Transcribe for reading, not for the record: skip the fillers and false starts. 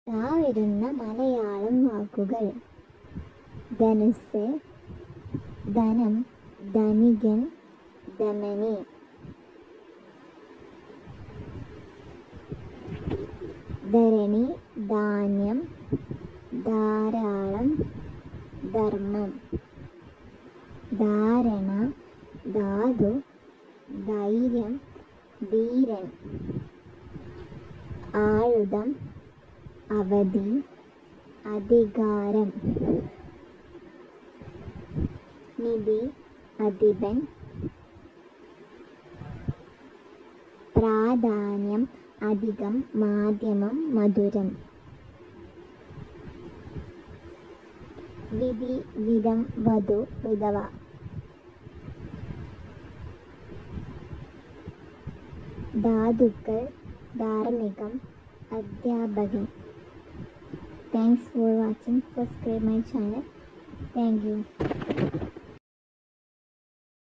വരുന്ന മലയാളം വാക്കുകൾ: ധനുസ്, ധനം, ധനികൻ, ധമനി. ധരണി, ധാന്യം, ധാരാളം, ധർമ്മം. ധാരണ, ധാതു, ധൈര്യം, ധീരൻ. ആയുധം, അവധി, അധികാരം. നിധി, അധിപൻ. പ്രാധാന്യം, അധികം, മാധ്യമം, മധുരം. വിധി, വിധം, വധു, വിധവ. ധാതുക്കൾ, ധാർമ്മികം, അധ്യാപകൻ. Thanks for watching. Subscribe my channel. Thank you.